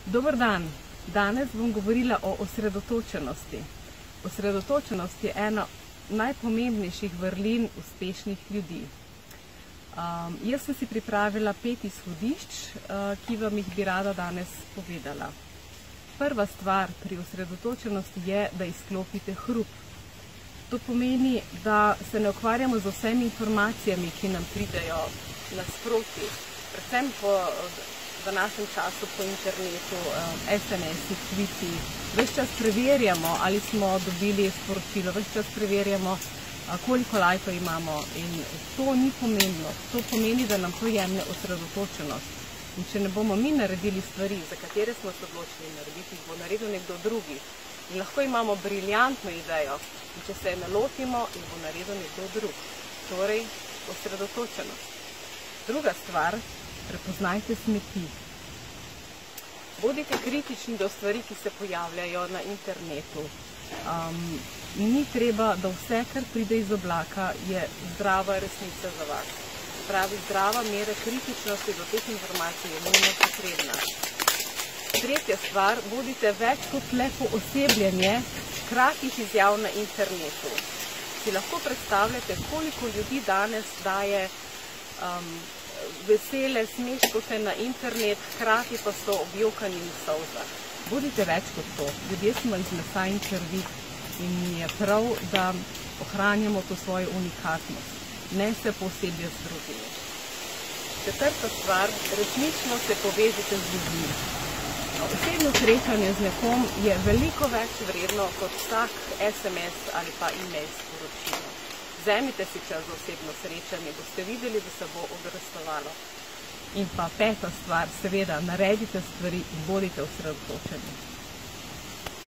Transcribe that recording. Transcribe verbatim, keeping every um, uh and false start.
Dober dan! Danes bom govorila o osredotočenosti. Osredotočenost je ena najpomembnejših vrlin uspešnih ljudi. Um, jaz sem si pripravila pet izhodišč, uh, ki vam jih bi rada danes povedala. Prva stvar pri osredotočenosti je, da izklopite hrup. To pomeni, da se ne ukvarjamo z vsemi informacijami, ki nam pridejo nasproti. Predvsem po v našem času po internetu, es em esi, tviti. Ves čas preverjamo, ali smo dobili sporočilo, ves čas preverjamo, koliko lajkov imamo. In to ni pomembno. To pomeni, da nam to jemlje osredotočenost. In če ne bomo mi naredili stvari, za katere smo se odločili narediti, bo naredil nekdo drugi. In lahko imamo briljantno idejo, in če se je ne lotimo, in bo naredil nekdo drug. Torej, osredotočenost. Druga stvar, prepoznajte smeti. Bodite kritični do stvari, ki se pojavljajo na internetu. Um, ni treba, da vse, kar pride iz oblaka, je zdrava resnica za vas. Pravi, zdrava mera kritičnosti do teh informacij je nujno potrebna. Tretja stvar, bodite več kot le poosebljanje kratkih izjav na internetu. Si lahko predstavljate, koliko ljudi danes daje um, vesele smeškote na internet, hkrati pa so objokani v solzah. Bodite več kot to. Ljudje smo iz mesa in krvi in je prav, da ohranjamo to svojo unikatnost. Ne se posebej z drugimi. Četrta stvar, resnično se povežite z ljudmi. Osebno srečanje z nekom je veliko več vredno kot vsak es em es ali pa e-mail sporočilo. Vzemite si čas za osebno srečanje, boste videli, da se bo obrestovalo. In pa peta stvar, seveda, naredite stvari in bodite osredotočeni.